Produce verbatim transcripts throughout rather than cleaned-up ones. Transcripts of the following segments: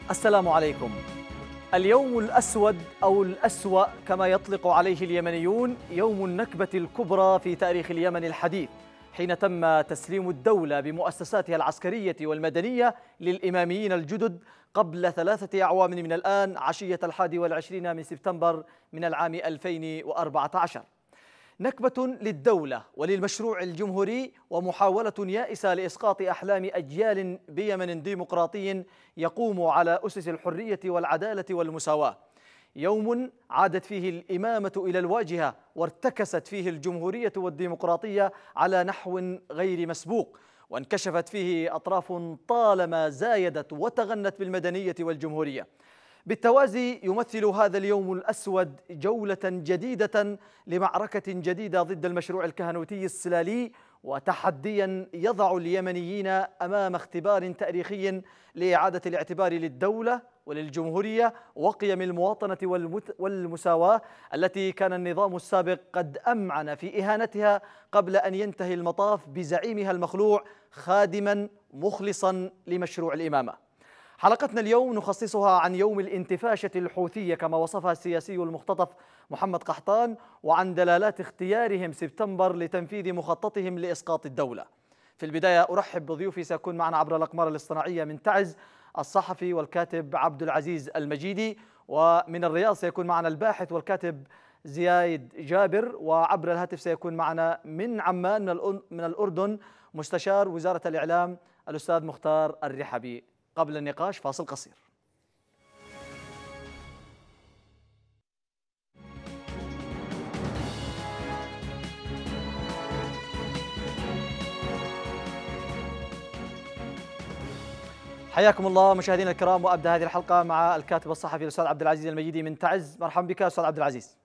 السلام عليكم. اليوم الأسود أو الأسوأ كما يطلق عليه اليمنيون يوم النكبة الكبرى في تاريخ اليمن الحديث، حين تم تسليم الدولة بمؤسساتها العسكرية والمدنية للإماميين الجدد قبل ثلاثة أعوام من الآن، عشية الحادي والعشرين من سبتمبر من العام ألفين وأربعة عشر. نكبة للدولة وللمشروع الجمهوري، ومحاولة يائسة لإسقاط أحلام أجيال بيمن ديمقراطي يقوم على أسس الحرية والعدالة والمساواة. يوم عادت فيه الإمامة إلى الواجهة، وارتكست فيه الجمهورية والديمقراطية على نحو غير مسبوق، وانكشفت فيه أطراف طالما زايدت وتغنت بالمدنية والجمهورية. بالتوازي يمثل هذا اليوم الأسود جولة جديدة لمعركة جديدة ضد المشروع الكهنوتي السلالي، وتحديا يضع اليمنيين أمام اختبار تاريخي لإعادة الاعتبار للدولة وللجمهورية وقيم المواطنة والمساواة التي كان النظام السابق قد أمعن في إهانتها قبل أن ينتهي المطاف بزعيمها المخلوع خادما مخلصا لمشروع الإمامة. حلقتنا اليوم نخصصها عن يوم الانتفاشة الحوثية كما وصفها السياسي المختطف محمد قحطان، وعن دلالات اختيارهم سبتمبر لتنفيذ مخططهم لإسقاط الدولة. في البداية أرحب بضيوفي، سيكون معنا عبر الأقمار الاصطناعية من تعز الصحفي والكاتب عبد العزيز المجيدي، ومن الرياض سيكون معنا الباحث والكاتب زياد جابر، وعبر الهاتف سيكون معنا من عمان من الأردن مستشار وزارة الإعلام الأستاذ مختار الرحبي. قبل النقاش فاصل قصير. حياكم الله مشاهدينا الكرام، وابدا هذه الحلقه مع الكاتب الصحفي الاستاذ عبد العزيز المجيدي من تعز. مرحبا بك استاذ عبد العزيز.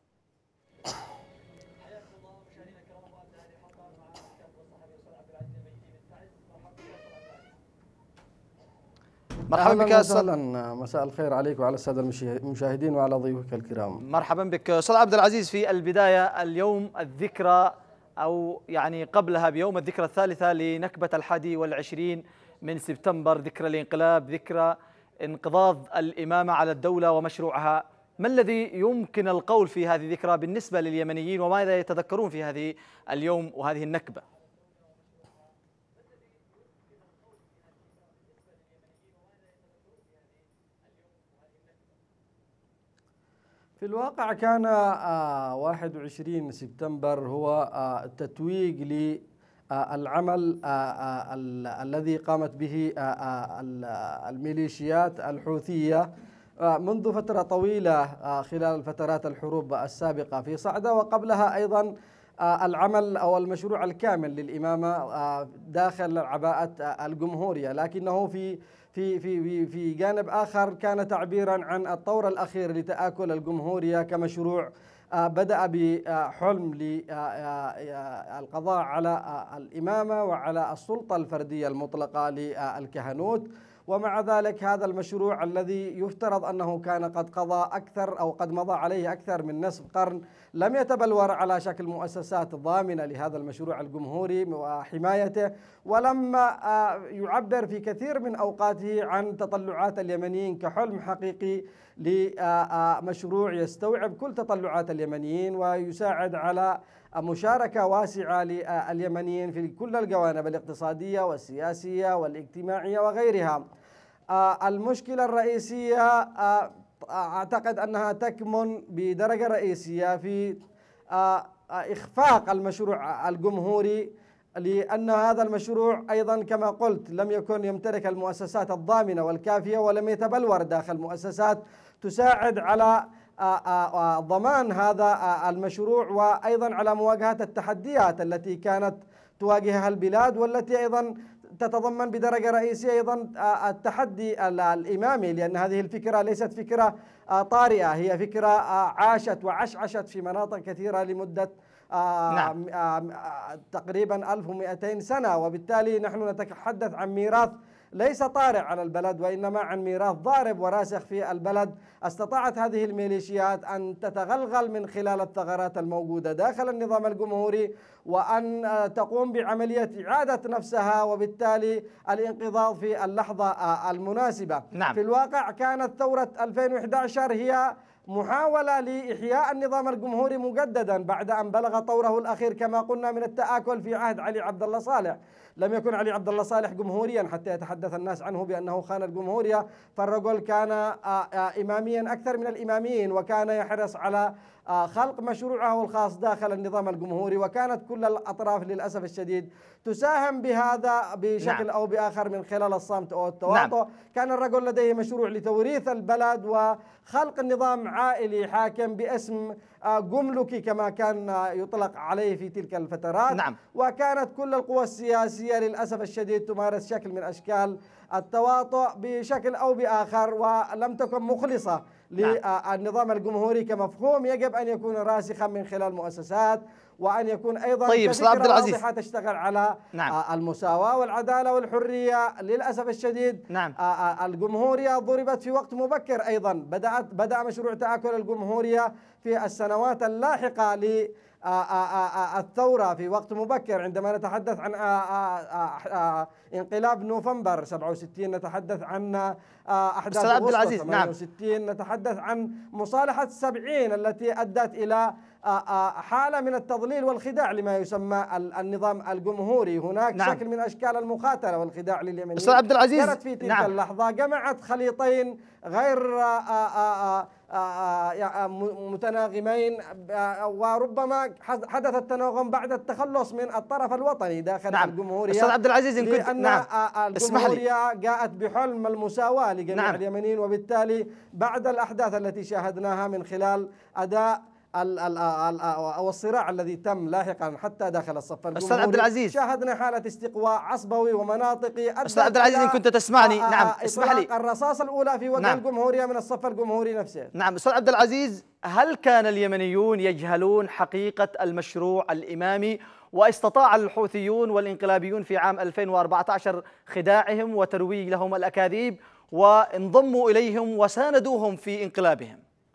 مرحبا بك استاذ. مساء الخير عليك وعلى الساده المشاهدين وعلى ضيوفك الكرام. مرحبا بك استاذ عبد العزيز. في البدايه اليوم الذكرى او يعني قبلها بيوم الذكرى الثالثه لنكبه الحادي والعشرين من سبتمبر، ذكرى الانقلاب، ذكرى انقضاض الامامه على الدوله ومشروعها. ما الذي يمكن القول في هذه الذكرى بالنسبه لليمنيين، وماذا يتذكرون في هذه اليوم وهذه النكبه؟ في الواقع كان واحد وعشرين سبتمبر هو تتويج للعمل الذي قامت به الميليشيات الحوثية منذ فترة طويلة خلال فترات الحروب السابقة في صعدة، وقبلها أيضا العمل أو المشروع الكامل للإمامة داخل عباءة الجمهورية، لكنه في في في في جانب آخر كان تعبيرا عن الطور الأخير لتآكل الجمهورية كمشروع بدأ بحلم للقضاء على الإمامة وعلى السلطة الفردية المطلقة للكهنوت. ومع ذلك هذا المشروع الذي يفترض أنه كان قد قضى أكثر أو قد مضى عليه أكثر من نصف قرن لم يتبلور على شكل مؤسسات ضامنة لهذا المشروع الجمهوري وحمايته، ولم يعبر في كثير من أوقاته عن تطلعات اليمنيين كحلم حقيقي لمشروع يستوعب كل تطلعات اليمنيين ويساعد على مشاركة واسعة لليمنيين في كل الجوانب الاقتصادية والسياسية والاجتماعية وغيرها. المشكلة الرئيسية أعتقد أنها تكمن بدرجة رئيسية في إخفاق المشروع الجمهوري، لأن هذا المشروع أيضا كما قلت لم يكن يمتلك المؤسسات الضامنة والكافية، ولم يتبلور داخل مؤسسات تساعد على ضمان هذا المشروع وأيضا على مواجهة التحديات التي كانت تواجهها البلاد، والتي أيضا تتضمن بدرجة رئيسية أيضا التحدي الإمامي، لأن هذه الفكرة ليست فكرة طارئة، هي فكرة عاشت وعشعشت في مناطق كثيرة لمدة نعم. تقريبا ألف ومئتين سنة، وبالتالي نحن نتحدث عن ميراث ليس طارئ على البلد وإنما عن ميراث ضارب وراسخ في البلد. استطاعت هذه الميليشيات أن تتغلغل من خلال الثغرات الموجودة داخل النظام الجمهوري وأن تقوم بعملية إعادة نفسها وبالتالي الانقضاض في اللحظة المناسبة. نعم. في الواقع كانت ثورة ألفين وإحدى عشر هي محاولة لإحياء النظام الجمهوري مجددا بعد أن بلغ طوره الأخير كما قلنا من التآكل في عهد علي عبد الله صالح. لم يكن علي عبد الله صالح جمهوريا حتى يتحدث الناس عنه بأنه خان الجمهورية، فالرجل كان إماميا أكثر من الإماميين وكان يحرص على خلق مشروعه الخاص داخل النظام الجمهوري، وكانت كل الأطراف للأسف الشديد تساهم بهذا بشكل نعم. أو بآخر من خلال الصمت أو التواطؤ. نعم. كان الرجل لديه مشروع لتوريث البلد وخلق نظام عائلي حاكم باسم جملكي كما كان يطلق عليه في تلك الفترات. نعم. وكانت كل القوى السياسية للأسف الشديد تمارس شكل من أشكال التواطؤ بشكل أو بآخر، ولم تكن مخلصة للنظام الجمهوري كمفهوم يجب أن يكون راسخا من خلال مؤسسات، وأن يكون أيضا طيب عبد العزيز واضحة تشتغل على نعم. المساواة والعدالة والحرية. للأسف الشديد نعم. الجمهورية ضربت في وقت مبكر أيضا. بدأت بدأ مشروع تآكل الجمهورية في السنوات اللاحقة ل الثورة في وقت مبكر. عندما نتحدث عن انقلاب نوفمبر سبعة وستين، نتحدث عن أحداث أغسطس ثمانية وستين، نعم. نتحدث عن مصالحة السبعين التي أدت إلى حالة من التضليل والخداع لما يسمى النظام الجمهوري. هناك نعم. شكل من أشكال المخاتلة والخداع لليمنيين. أستاذ عبد العزيز كانت في تلك نعم. اللحظة جمعت خليطين غير متناغمين، وربما حدث التناغم بعد التخلص من الطرف الوطني داخل نعم. الجمهورية. أستاذ عبد العزيز إن كنت لأن نعم. الجمهورية جاءت بحلم المساواة لجميع نعم. اليمنيين، وبالتالي بعد الأحداث التي شاهدناها من خلال أداء والصراع الذي تم لاحقا حتى داخل الصف الجمهوري، أستاذ عبد العزيز شاهدنا حالة استقواء عصبوي ومناطقي. أستاذ عبد العزيز إن كنت تسمعني نعم اسمح لي. الرصاص الأولى في وجه نعم. الجمهورية من الصف الجمهوري نفسه. نعم أستاذ عبد العزيز، هل كان اليمنيون يجهلون حقيقة المشروع الإمامي واستطاع الحوثيون والانقلابيون في عام ألفين وأربعة عشر خداعهم وترويج لهم الأكاذيب وانضموا إليهم وساندوهم في انقلابهم؟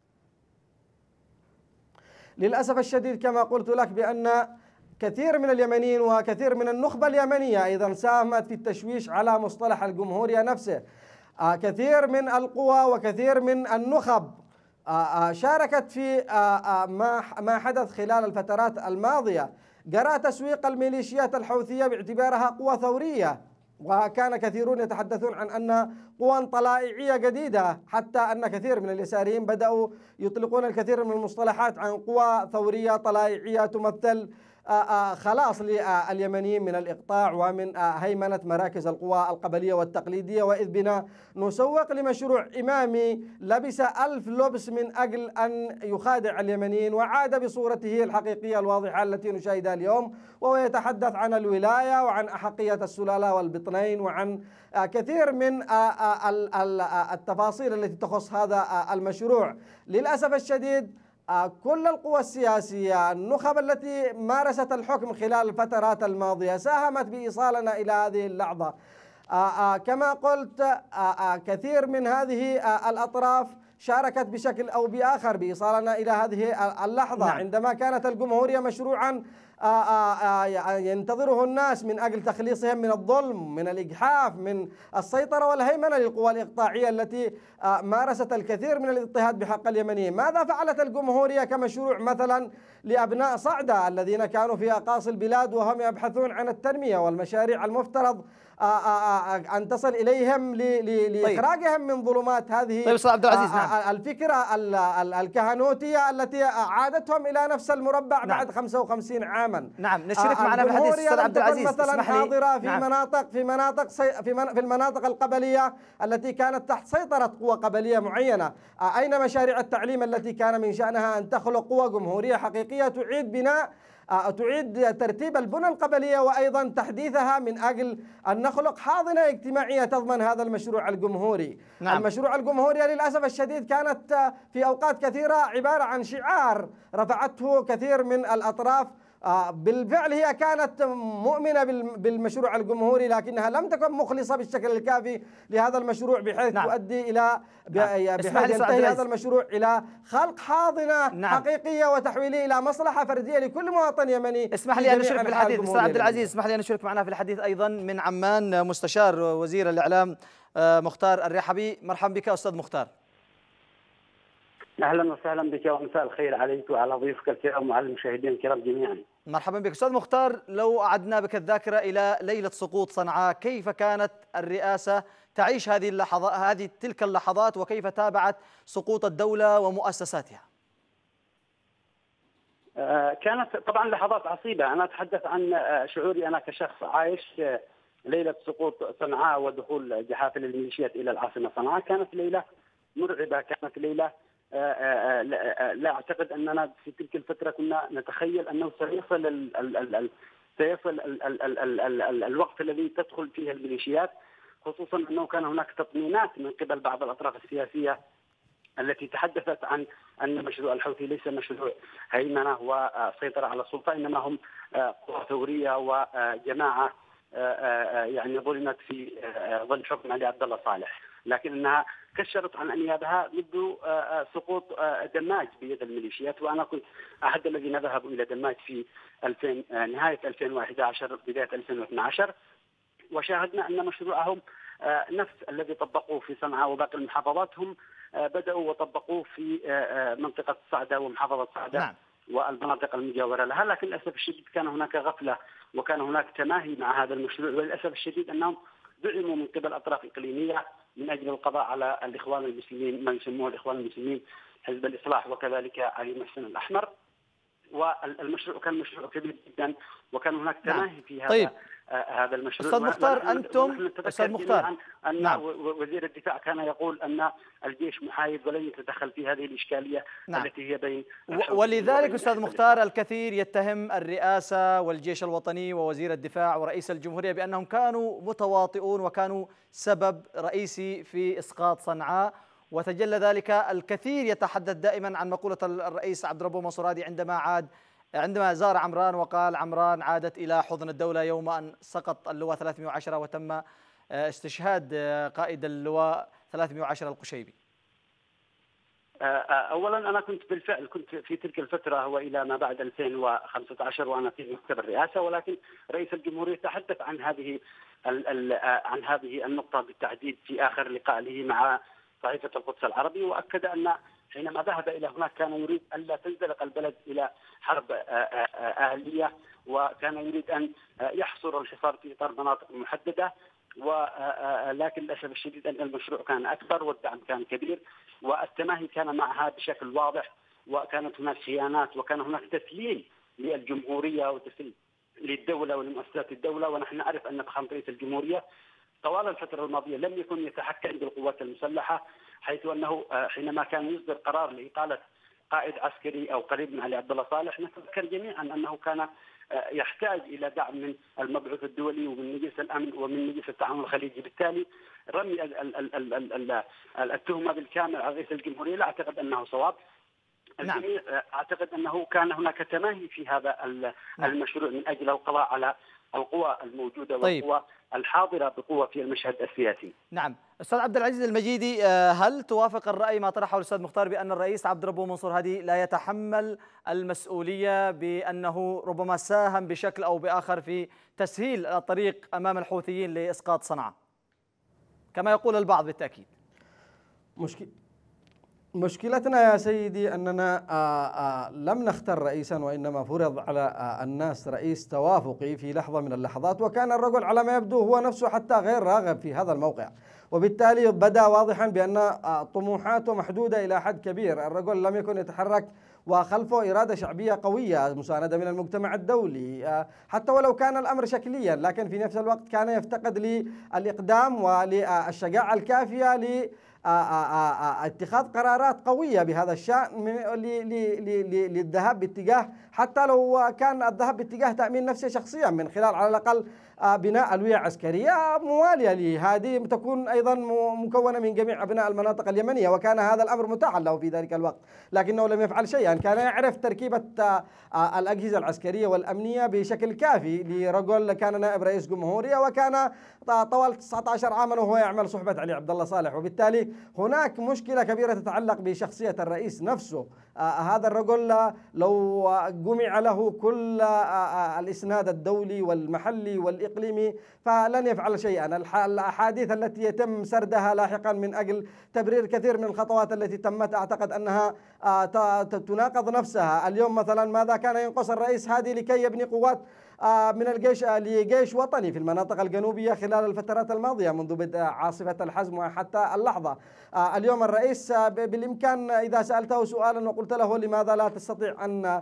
للأسف الشديد كما قلت لك بأن كثير من اليمنيين وكثير من النخبة اليمنية أيضا ساهمت في التشويش على مصطلح الجمهورية نفسه. كثير من القوى وكثير من النخب شاركت في ما حدث خلال الفترات الماضية. جرى تسويق الميليشيات الحوثية باعتبارها قوى ثورية، وكان كثيرون يتحدثون عن أن قوى طلائعية جديدة، حتى أن كثير من اليساريين بدأوا يطلقون الكثير من المصطلحات عن قوى ثورية طلائعية تمثل خلاص لليمنيين من الإقطاع ومن هيمنة مراكز القوى القبلية والتقليدية. وإذ بنا نسوق لمشروع إمامي لبس ألف لبس من أجل أن يخادع اليمنيين، وعاد بصورته الحقيقية الواضحة التي نشاهدها اليوم، وهو يتحدث عن الولاية وعن أحقية السلالة والبطنين وعن كثير من التفاصيل التي تخص هذا المشروع. للأسف الشديد كل القوى السياسية النخب التي مارست الحكم خلال الفترات الماضية ساهمت بإيصالنا إلى هذه اللحظة. كما قلت كثير من هذه الأطراف شاركت بشكل أو بآخر بإيصالنا إلى هذه اللحظة. نعم. عندما كانت الجمهورية مشروعا ينتظره الناس من أجل تخليصهم من الظلم، من الإجحاف، من السيطرة والهيمنة للقوى الإقطاعية التي مارست الكثير من الاضطهاد بحق اليمنيين. ماذا فعلت الجمهورية كمشروع مثلا لأبناء صعدة الذين كانوا في أقاصي البلاد وهم يبحثون عن التنمية والمشاريع المفترض أن تصل إليهم لإخراجهم من ظلمات هذه طيب عبد العزيز نعم. الفكرة الكهنوتية التي عادتهم إلى نفس المربع نعم. بعد خمسة وخمسين عاما. نعم نشرك معنا في الحديث أستاذ عبد العزيز مثلا حاضرة في نعم. مناطق في مناطق في من في المناطق القبلية التي كانت تحت سيطرة قوى قبلية معينة. أين مشاريع التعليم التي كان من شأنها أن تخلق قوى جمهورية حقيقية تعيد بناء تعيد ترتيب البنى القبلية وأيضا تحديثها من أجل أن نخلق حاضنة اجتماعية تضمن هذا المشروع الجمهوري. نعم. المشروع الجمهوري للأسف الشديد كانت في أوقات كثيرة عبارة عن شعار رفعته كثير من الأطراف بالفعل هي كانت مؤمنة بالمشروع الجمهوري، لكنها لم تكن مخلصة بالشكل الكافي لهذا المشروع بحيث نعم. تؤدي إلى نعم. بحيث ينتهي هذا المشروع إلى خلق حاضنة نعم. حقيقية وتحويليه إلى مصلحة فردية لكل مواطن يمني. اسمح لي أن أشارك في الحديث أستاذ عبد العزيز، اسمح لي أن أشارك معنا في الحديث أيضا من عمان مستشار وزير الإعلام مختار الرحبي. مرحبا بك أستاذ مختار. اهلا وسهلا بك ومساء الخير عليك وعلى ضيوفك الكرام وعلى المشاهدين الكرام جميعا. مرحبا بك استاذ مختار، لو اعدنا بك الذاكره الى ليله سقوط صنعاء، كيف كانت الرئاسه تعيش هذه اللحظات هذه تلك اللحظات وكيف تابعت سقوط الدوله ومؤسساتها؟ كانت طبعا لحظات عصيبه، انا اتحدث عن شعوري انا كشخص عايش ليله سقوط صنعاء ودخول جحافل الميليشيات الى العاصمه صنعاء. كانت ليله مرعبه، كانت ليله لا اعتقد اننا في تلك الفتره كنا نتخيل انه سيصل ال ال ال ال سيصل ال ال ال ال ال ال الوقت الذي تدخل فيه الميليشيات، خصوصا انه كان هناك تطمينات من قبل بعض الاطراف السياسيه التي تحدثت عن ان مشروع الحوثي ليس مشروع هيمنه وسيطره على السلطه، انما هم قوى ثوريه وجماعه يعني ظلمت في ظل حكم علي عبد الله صالح، لكنها كشرت عن انيابها منذ سقوط دماج بيد الميليشيات. وانا كنت احد الذين ذهبوا الى دماج في ألفين نهايه ألفين وأحد عشر بدايه ألفين واثني عشر، وشاهدنا ان مشروعهم نفس الذي طبقوه في صنعاء وباقي المحافظات هم بداوا وطبقوه في منطقه صعده ومحافظه صعده نعم. والمناطق المجاوره لها، لكن للاسف الشديد كان هناك غفله وكان هناك تماهي مع هذا المشروع، وللاسف الشديد انهم دعموا من قبل اطراف اقليميه من اجل القضاء على الاخوان المسلمين، ما يسموه الاخوان المسلمين حزب الاصلاح وكذلك علي محسن الاحمر. والمشروع كان مشروع كبير جدا وكان هناك تماهي في هذا طيب. آه هذا المشروع. استاذ مختار انتم استاذ مختار ان نعم. وزير الدفاع كان يقول ان الجيش محايد ولن يتدخل في هذه الاشكاليه نعم. التي هي بين ولذلك استاذ مختار الكثير يتهم الرئاسه والجيش الوطني ووزير الدفاع ورئيس الجمهوريه بانهم كانوا متواطئون وكانوا سبب رئيسي في اسقاط صنعاء، وتجلى ذلك. الكثير يتحدث دائما عن مقوله الرئيس عبد الربه منصور هادي عندما عاد عندما زار عمران وقال عمران عادت إلى حضن الدولة يوم أن سقط اللواء ثلاثمئة وعشرة وتم استشهاد قائد اللواء ثلاثمئة وعشرة القشيبي. أولا أنا كنت بالفعل كنت في تلك الفترة وإلى ما بعد ألفين وخمسة عشر وأنا في مكتب الرئاسة، ولكن رئيس الجمهورية تحدث عن هذه عن هذه النقطة بالتحديد في آخر لقاء له مع صحيفة القدس العربي، وأكد أن حينما ذهب إلى هناك كان يريد ألا تنزلق البلد إلى حرب أهلية، وكان يريد أن يحصر الحصار في إطار مناطق محددة، ولكن للأسف الشديد أن المشروع كان أكبر والدعم كان كبير والتماهي كان معها بشكل واضح، وكانت هناك خيانات وكان هناك تسليم للجمهورية وتسليم للدولة ولمؤسسات الدولة. ونحن نعرف أن فخامة رئيس الجمهورية طوال الفترة الماضية لم يكن يتحكم بالقوات المسلحة، حيث أنه حينما كان يصدر قرار لإقالة قائد عسكري أو قريب من علي عبد الله صالح نتذكر جميعا أنه كان يحتاج إلى دعم من المبعوث الدولي ومن مجلس الأمن ومن مجلس التعاون الخليجي. بالتالي رمي التهمة بالكامل على رئيس الجمهورية لا أعتقد أنه صواب. نعم. أعتقد أنه كان هناك تماهي في هذا المشروع من أجل القضاء على القوى الموجودة طيب. والقوى الحاضرة بقوة في المشهد السياسي. نعم. أستاذ عبد العزيز المجيدي، هل توافق الرأي ما طرحه الأستاذ مختار بأن الرئيس عبد الربه منصور هادي لا يتحمل المسؤولية بأنه ربما ساهم بشكل أو بآخر في تسهيل الطريق أمام الحوثيين لإسقاط صنعاء كما يقول البعض بالتأكيد؟ مشكلة مشكلتنا يا سيدي أننا آآ آآ لم نختر رئيسا، وإنما فرض على الناس رئيس توافقي في لحظة من اللحظات، وكان الرجل على ما يبدو هو نفسه حتى غير راغب في هذا الموقع، وبالتالي بدا واضحا بأن طموحاته محدودة إلى حد كبير. الرجل لم يكن يتحرك وخلفه إرادة شعبية قوية مساندة من المجتمع الدولي، حتى ولو كان الأمر شكليا، لكن في نفس الوقت كان يفتقد للإقدام وللشجاعة الكافية ل اتخاذ قرارات قوية بهذا الشأن للذهاب باتجاه، حتى لو كان الذهاب باتجاه تأمين نفسه شخصيا من خلال على الأقل بناء ألوية عسكرية موالية لهذه تكون أيضا مكونة من جميع أبناء المناطق اليمنية، وكان هذا الأمر متاحا له في ذلك الوقت، لكنه لم يفعل شيئا. كان يعرف تركيبة الأجهزة العسكرية والأمنية بشكل كافي. لرجل كان نائب رئيس جمهورية وكان طوال تسعة عشر عاما وهو يعمل صحبة علي عبد الله صالح، وبالتالي هناك مشكلة كبيرة تتعلق بشخصية الرئيس نفسه. آه هذا الرجل لو جمع له كل آه الإسناد الدولي والمحلي والإقليمي فلن يفعل شيئا. الأحاديث التي يتم سردها لاحقا من أجل تبرير كثير من الخطوات التي تمت أعتقد أنها آه تناقض نفسها. اليوم مثلا ماذا كان ينقص الرئيس هادي لكي يبني قوات من الجيش لجيش وطني في المناطق الجنوبية خلال الفترات الماضية منذ بدء عاصفة الحزم وحتى اللحظة؟ اليوم الرئيس بالإمكان إذا سألته سؤالا وقلت له لماذا لا تستطيع أن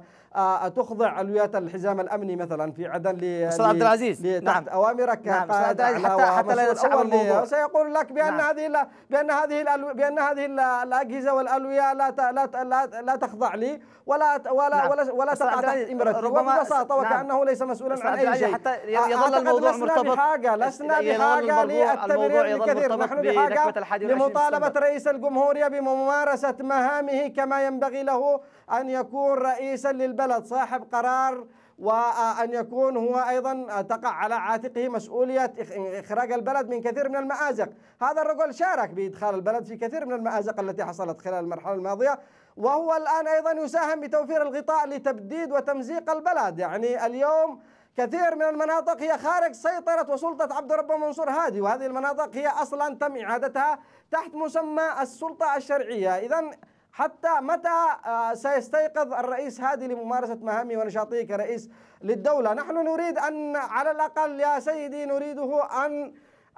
تخضع ألويات الحزام الأمني مثلا في عدن أستاذ عبد العزيز نعم أوامرك نعم حتى حتى لا نتشعب الموضوع سيقول لك بأن نعم. هذه بأن هذه بأن هذه الأجهزة والألوية لا لا لا تخضع لي ولا ولا نعم. ولا ولا تقع تحت إمرتي وببساطة وكأنه نعم. ليس مسؤولا عن أي شيء. حتى يظل الموضوع مرتبط بحاجة لسنا بحاجة للتبرير الكثير، نحن بحاجة لمطالبة رئيس الجمهورية بممارسة مهامه كما ينبغي له أن يكون رئيسا للبلد صاحب قرار، وأن يكون هو أيضا تقع على عاتقه مسؤولية إخراج البلد من كثير من المآزق. هذا الرجل شارك بإدخال البلد في كثير من المآزق التي حصلت خلال المرحلة الماضية، وهو الآن أيضا يساهم بتوفير الغطاء لتبديد وتمزيق البلد. يعني اليوم كثير من المناطق هي خارج سيطرة وسلطة عبد الرب منصور هادي، وهذه المناطق هي أصلا تم إعادتها تحت مسمى السلطة الشرعية. إذن حتى متى سيستيقظ الرئيس هادي لممارسة مهامه ونشاطه كرئيس للدولة؟ نحن نريد أن على الأقل يا سيدي نريده أن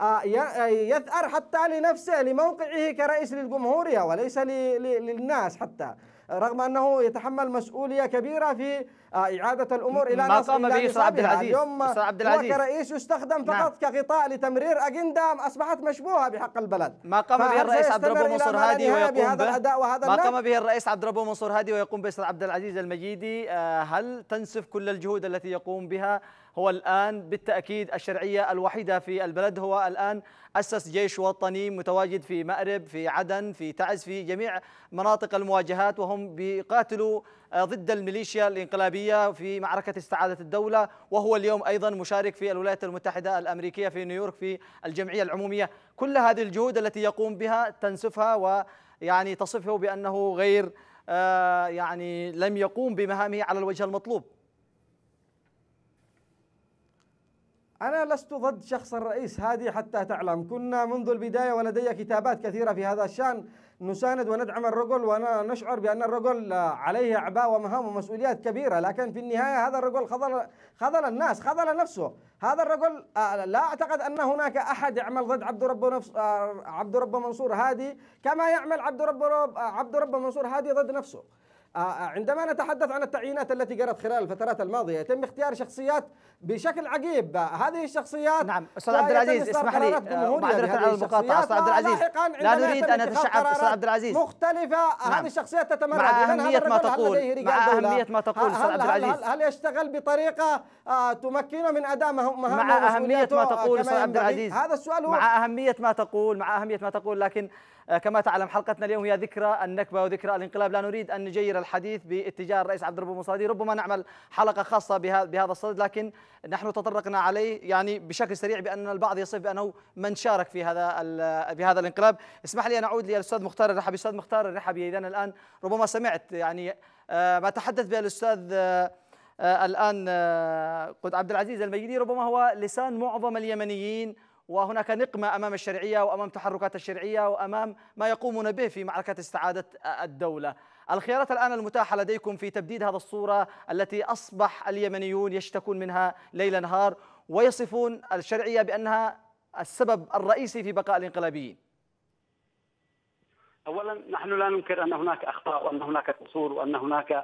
يثأر حتى لنفسه لموقعه كرئيس للجمهورية وليس للناس، حتى رغم أنه يتحمل مسؤولية كبيرة في إعادة الأمور إلى ما قام به أستاذ عبد العزيز. اليوم هو كرئيس يستخدم فقط نعم. كغطاء لتمرير أجندة أصبحت مشبوهة بحق البلد. ما قام به الرئيس عبد الرب منصور هادي ويقوم به ما قام به الرئيس عبد الرب منصور هادي ويقوم به أستاذ عبد العزيز المجيدي. هل تنسف كل الجهود التي يقوم بها؟ هو الآن بالتأكيد الشرعية الوحيدة في البلد، هو الآن أسس جيش وطني متواجد في مأرب، في عدن، في تعز، في جميع مناطق المواجهات، وهم بيقاتلوا ضد الميليشيا الانقلابية في معركة استعادة الدولة. وهو اليوم أيضا مشارك في الولايات المتحدة الأمريكية في نيويورك في الجمعية العمومية. كل هذه الجهود التي يقوم بها تنسفها ويعني تصفه بأنه غير يعني لم يقوم بمهامه على الوجه المطلوب. أنا لست ضد شخص الرئيس هادي حتى تعلم، كنا منذ البداية ولدي كتابات كثيرة في هذا الشأن نساند وندعم الرجل، ونشعر بأن الرجل عليه أعباء ومهام ومسؤوليات كبيرة، لكن في النهاية هذا الرجل خذل خذل الناس، خذل نفسه. هذا الرجل لا أعتقد أن هناك أحد يعمل ضد عبد رب نفس عبد رب منصور هادي كما يعمل عبد رب عبد رب منصور هادي ضد نفسه. عندما نتحدث عن التعيينات التي جرت خلال الفترات الماضية يتم اختيار شخصيات بشكل عجيب. هذه الشخصيات نعم أستاذ عبد العزيز اسمح لي معذرة على المقاطعة أستاذ عبد العزيز، لا نريد أن نتشعب أستاذ عبد العزيز مختلفة. نعم. هذه الشخصيات تتمرد مع أهمية ما تقول مع أهمية ما تقول أستاذ عبد العزيز. هل يشتغل بطريقة تمكنه من أداء مهامه مع أهمية ما تقول أستاذ عبد العزيز؟ هذا السؤال هو مع أهمية ما تقول مع أهمية ما تقول لكن كما تعلم حلقتنا اليوم هي ذكرى النكبة وذكرى الانقلاب، لا نريد أن نجير الحديث باتجاه الرئيس عبد الرب منصور هادي. ربما نعمل حلقة خاصة بهذا الصدد، لكن نحن تطرقنا عليه يعني بشكل سريع بأن البعض يصف بأنه من شارك في هذا بهذا الانقلاب. اسمح لي أن أعود للأستاذ مختار الرحبي. أستاذ مختار الرحبي، إذن الآن ربما سمعت يعني ما تحدث به الأستاذ الآن قد عبد العزيز المجيدي، ربما هو لسان معظم اليمنيين، وهناك نقمة أمام الشرعية وأمام تحركات الشرعية وأمام ما يقومون به في معركة استعادة الدولة. الخيارات الآن المتاحة لديكم في تبديد هذا الصورة التي أصبح اليمنيون يشتكون منها ليل نهار ويصفون الشرعية بأنها السبب الرئيسي في بقاء الانقلابيين. أولا نحن لا ننكر أن هناك أخطاء وأن هناك قصور وأن هناك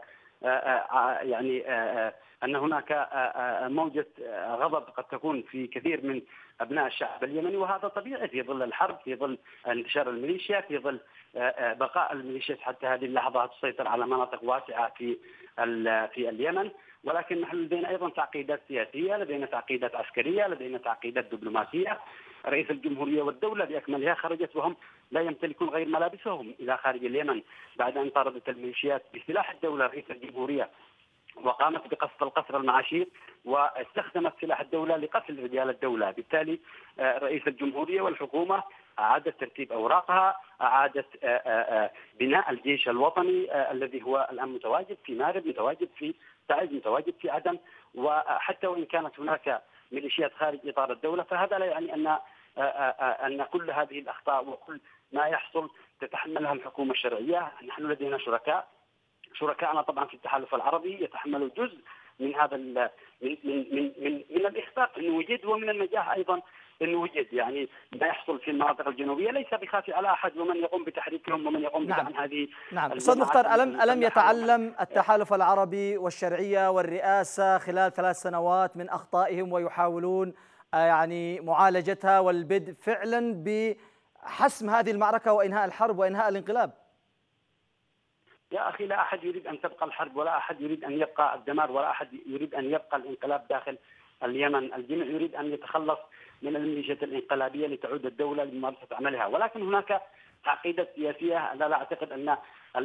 يعني أن هناك موجة غضب قد تكون في كثير من أبناء الشعب اليمني، وهذا طبيعي في ظل الحرب، في ظل انتشار الميليشيا، في ظل بقاء الميليشيا حتى هذه اللحظة تسيطر على مناطق واسعة في في اليمن. ولكن نحن لدينا أيضا تعقيدات سياسية، لدينا تعقيدات عسكرية، لدينا تعقيدات دبلوماسية. رئيس الجمهورية والدولة بأكملها خرجت وهم لا يمتلكون غير ملابسهم إلى خارج اليمن بعد أن طاردت الميليشيات بسلاح الدولة رئيس الجمهورية، وقامت بقصف القصر المعاشير واستخدمت سلاح الدولة لقتل رجال الدولة. بالتالي رئيس الجمهورية والحكومة أعادت ترتيب أوراقها، أعادت بناء الجيش الوطني الذي هو الآن متواجد في مارب، متواجد في تعز، متواجد في عدن. وحتى وإن كانت هناك ميليشيات خارج إطار الدولة، فهذا لا يعني أن أن كل هذه الأخطاء وكل ما يحصل تتحملها الحكومة الشرعية. نحن لدينا شركاء شركائنا طبعا في التحالف العربي يتحملوا جزء من هذا من من من من, من الإخفاق انه وجد، ومن النجاح ايضا انه وجد. يعني ما يحصل في المناطق الجنوبيه ليس بخافي على احد، ومن يقوم بتحريكهم ومن يقوم نعم. بدعم هذه. نعم استاذ مختار، الم الم يتعلم التحالف العربي والشرعيه والرئاسه خلال ثلاث سنوات من اخطائهم ويحاولون يعني معالجتها والبدء فعلا بحسم هذه المعركه وانهاء الحرب وانهاء الانقلاب؟ يا أخي، لا أحد يريد أن تبقى الحرب، ولا أحد يريد أن يبقى الدمار، ولا أحد يريد أن يبقى الانقلاب داخل اليمن. الجميع يريد أن يتخلص من الميليشيات الانقلابية لتعود الدولة لممارسة عملها. ولكن هناك تعقيدات سياسية أنا لا أعتقد أن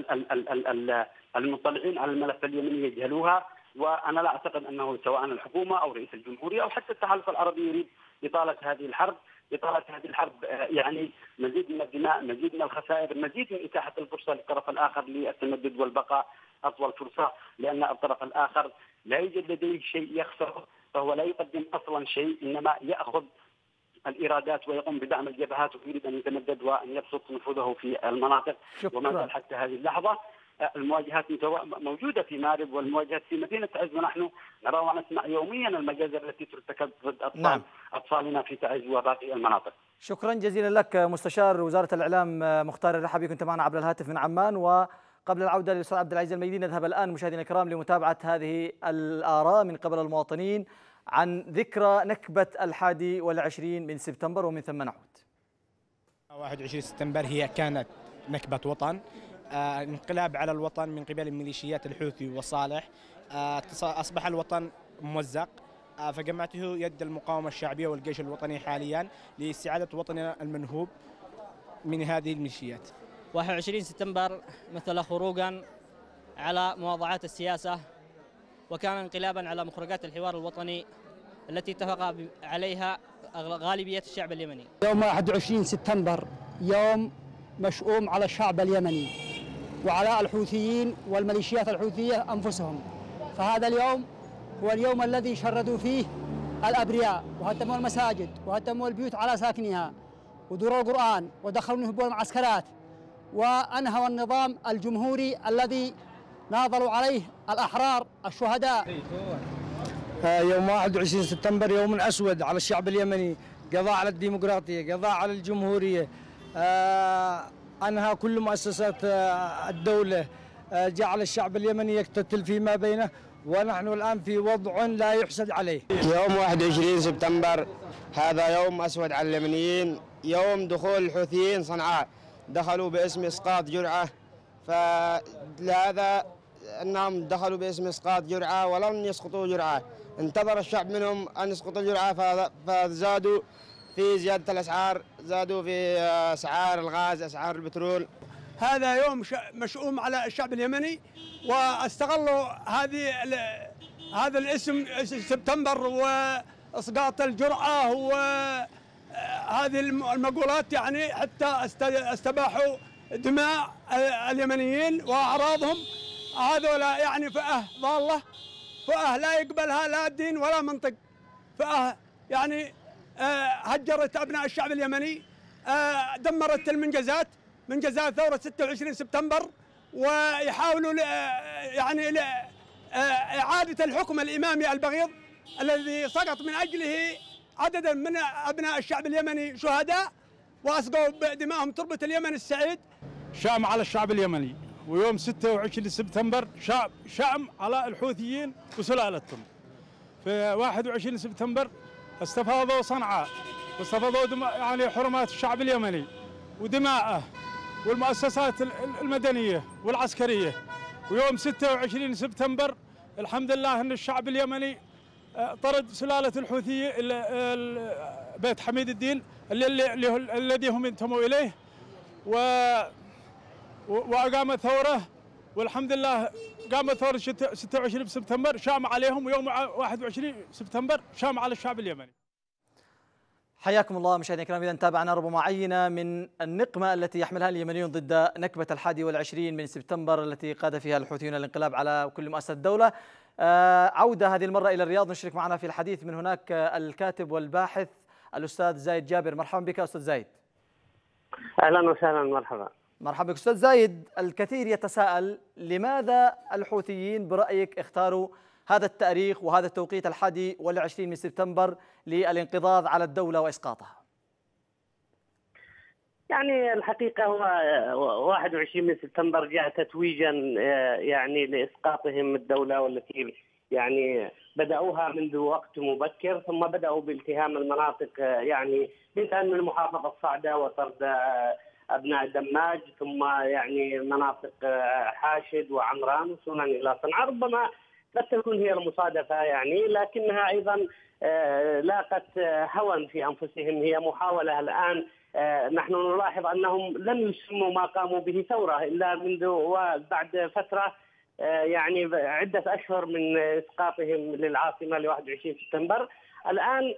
المطلعين على الملف اليمني يجهلوها، وأنا لا أعتقد أنه سواء الحكومة أو رئيس الجمهورية أو حتى التحالف العربي يريد إطالة هذه الحرب. إطالة هذه الحرب يعني مزيد من الدماء، مزيد من الخسائر، مزيد من إتاحة الفرصة للطرف الآخر للتمدد والبقاء أطول فرصة، لأن الطرف الآخر لا يوجد لديه شيء يخسره، فهو لا يقدم أصلا شيء، إنما يأخذ الإيرادات ويقوم بدعم الجبهات ويريد أن يتمدد وأن يبسط نفوذه في المناطق. وما زال حتى هذه اللحظة المواجهات موجودة في مارب والمواجهات في مدينة تعز، ونحن نرى ونسمع يوميا المجازر التي ترتكب ضد أطفال نعم. أطفالنا في تعز وباقي المناطق. شكرا جزيلا لك مستشار وزارة الإعلام مختار الرحبي، كنت معنا عبر الهاتف من عمان. وقبل العودة للأستاذ عبد العزيز الميدين، نذهب الآن مشاهدينا الكرام لمتابعة هذه الآراء من قبل المواطنين عن ذكرى نكبة الحادي والعشرين من سبتمبر ومن ثم نعود. واحد وعشرين سبتمبر هي كانت نكبة وطن، آه انقلاب على الوطن من قبل الميليشيات الحوثي وصالح. آه أصبح الوطن ممزق، آه فجمعته يد المقاومة الشعبية والجيش الوطني حاليا لاستعادة وطننا المنهوب من هذه الميليشيات. واحد وعشرين سبتمبر مثل خروجا على مواضعات السياسة، وكان انقلابا على مخرجات الحوار الوطني التي اتفق عليها غالبية الشعب اليمني. يوم واحد وعشرين سبتمبر يوم مشؤوم على الشعب اليمني وعلى الحوثيين والميليشيات الحوثية أنفسهم. فهذا اليوم هو اليوم الذي شردوا فيه الأبرياء وهدموا المساجد وهدموا البيوت على ساكنها ودوروا القرآن ودخلوا نهبوا المعسكرات وأنهوا النظام الجمهوري الذي ناضلوا عليه الأحرار الشهداء. يوم واحد وعشرين سبتمبر يوم أسود على الشعب اليمني، قضاء على الديمقراطية، قضاء على الجمهورية، أنهى كل مؤسسات الدولة، جعل الشعب اليمني يقتتل فيما بينه، ونحن الآن في وضع لا يحسد عليه. يوم واحد وعشرين سبتمبر هذا يوم أسود على اليمنيين، يوم دخول الحوثيين صنعاء، دخلوا باسم إسقاط جرعة، فلهذا أنهم دخلوا باسم إسقاط جرعة ولم يسقطوا جرعة، انتظر الشعب منهم أن يسقطوا الجرعة فزادوا في زيادة الأسعار، زادوا في أسعار الغاز، أسعار البترول. هذا يوم مشؤوم على الشعب اليمني، واستغلوا هذه هذا الاسم سبتمبر وإسقاط الجرعة وهذه المقولات، يعني حتى استباحوا دماء اليمنيين وأعراضهم. هذولا يعني فئة ضالة، فئة لا يقبلها لا دين ولا منطق، فئة يعني هجرت أبناء الشعب اليمني، دمرت المنجزات، منجزات ثورة ستة وعشرين سبتمبر، ويحاولوا يعني إعادة الحكم الإمامي البغيض الذي سقط من أجله عددا من أبناء الشعب اليمني شهداء وأسقوا بدمائهم تربة اليمن السعيد. شام على الشعب اليمني ويوم ستة وعشرين سبتمبر شعب شأم على الحوثيين وسلالتهم. في واحد وعشرين سبتمبر استفاضوا صنعاء واستفاضوا يعني حرمات الشعب اليمني ودماءه والمؤسسات المدنية والعسكرية. ويوم ستة وعشرين سبتمبر الحمد لله أن الشعب اليمني طرد سلالة الحوثي بيت حميد الدين الذي هم ينتموا إليه وأقامت ثورة، والحمد لله قامت ثورة ستة وعشرين سبتمبر شام عليهم، ويوم واحد وعشرين سبتمبر شام على الشعب اليمني. حياكم الله مشاهدينا الكرام. إذا تابعنا ربما عينة من النقمة التي يحملها اليمنيون ضد نكبة الحادي والعشرين من سبتمبر التي قاد فيها الحوثيون الانقلاب على كل مؤسسات الدولة. عودة هذه المرة إلى الرياض، نشرك معنا في الحديث من هناك الكاتب والباحث الأستاذ زايد جابر. مرحبا بك أستاذ زايد. أهلا وسهلا. مرحبا. مرحبا بك أستاذ زايد. الكثير يتساءل لماذا الحوثيين برأيك اختاروا هذا التاريخ وهذا التوقيت الحادي والعشرين من سبتمبر للانقضاض على الدولة وإسقاطها؟ يعني الحقيقة هو واحد وعشرين من سبتمبر جاء تتويجا يعني لإسقاطهم الدولة، والتي يعني بدأوها منذ وقت مبكر، ثم بدأوا بالتهام المناطق يعني بدءا من محافظة صعدة وطرد أبناء دماج، ثم يعني مناطق حاشد وعمران وصولا إلى صنعاء. ربما قد تكون هي المصادفة يعني، لكنها أيضا لاقت هوى في أنفسهم. هي محاولة الآن، نحن نلاحظ أنهم لم يسموا ما قاموا به ثورة إلا منذ وبعد فترة يعني عدة أشهر من إسقاطهم للعاصمة ل واحد وعشرين سبتمبر. الآن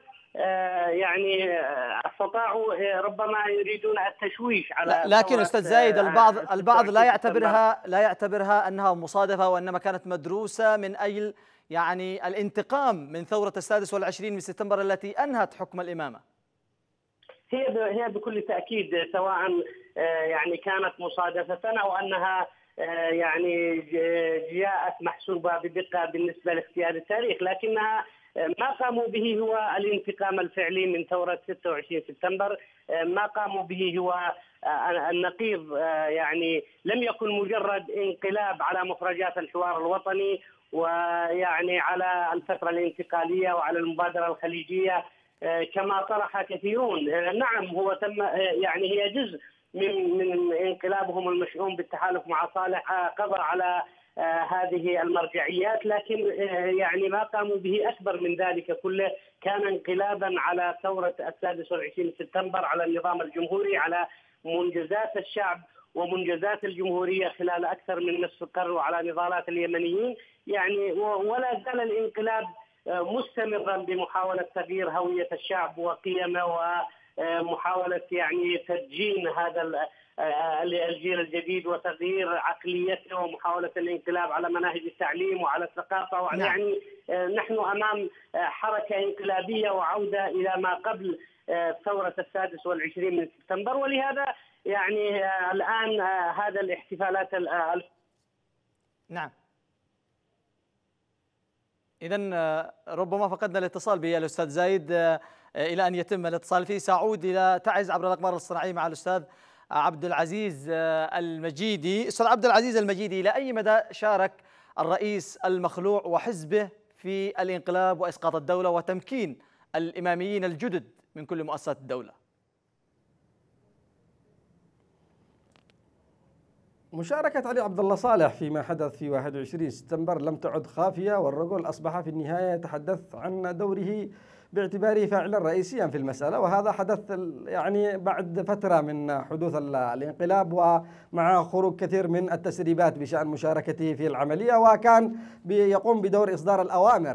يعني استطاعوا ربما يريدون التشويش على، لكن أستاذ زايد البعض البعض لا يعتبرها لا يعتبرها أنها مصادفة، وإنما كانت مدروسة من أجل يعني الانتقام من ثورة السادس والعشرين من سبتمبر التي أنهت حكم الإمامة. هي هي بكل تأكيد، سواء يعني كانت مصادفة أو أنها يعني جاءت محسوبة بدقة بالنسبة لاختيار التاريخ، لكنها ما قاموا به هو الانتقام الفعلي من ثورة ستة وعشرين سبتمبر. ما قاموا به هو النقيض، يعني لم يكن مجرد انقلاب على مخرجات الحوار الوطني ويعني على الفترة الانتقالية وعلى المبادرة الخليجية كما طرح كثيرون. نعم هو تم يعني هي جزء من من انقلابهم المشؤوم بالتحالف مع صالح، قضى على هذه المرجعيات، لكن يعني ما قاموا به أكبر من ذلك كله. كان انقلابا على ثورة السادس والعشرين سبتمبر، على النظام الجمهوري، على منجزات الشعب ومنجزات الجمهورية خلال أكثر من نصف قرن، وعلى نضالات اليمنيين يعني. ولا زال الانقلاب مستمرا بمحاولة تغيير هوية الشعب وقيمه، ومحاولة يعني تدجين هذا الجيل الجديد وتغيير عقليته، ومحاولة الانقلاب على مناهج التعليم وعلى الثقافة. نعم. يعني نحن أمام حركة انقلابية وعودة إلى ما قبل ثورة السادس والعشرين من سبتمبر، ولهذا يعني الآن هذا الاحتفالات. نعم. إذن ربما فقدنا الاتصال بالأستاذ زايد، إلى أن يتم الاتصال فيه سأعود إلى تعز عبر الأقمار الصناعية مع الأستاذ عبد العزيز المجيدي. أستاذ عبد العزيز المجيدي، إلى أي مدى شارك الرئيس المخلوع وحزبه في الانقلاب وإسقاط الدولة وتمكين الإماميين الجدد من كل مؤسسات الدولة؟ مشاركة علي عبد الله صالح فيما حدث في واحد وعشرين سبتمبر لم تعد خافية، والرجل أصبح في النهاية يتحدث عن دوره باعتباره فاعلا رئيسيا في المسألة، وهذا حدث يعني بعد فترة من حدوث الانقلاب ومع خروج كثير من التسريبات بشأن مشاركته في العملية، وكان يقوم بدور إصدار الأوامر